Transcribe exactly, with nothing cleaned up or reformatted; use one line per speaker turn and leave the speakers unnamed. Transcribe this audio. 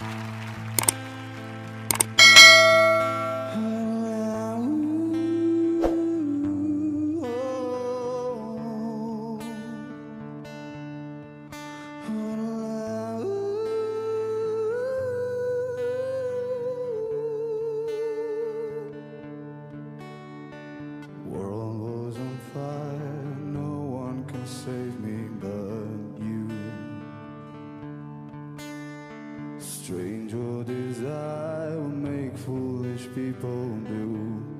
World was on fire, no one can save me but you. Strange what desire will make foolish people do.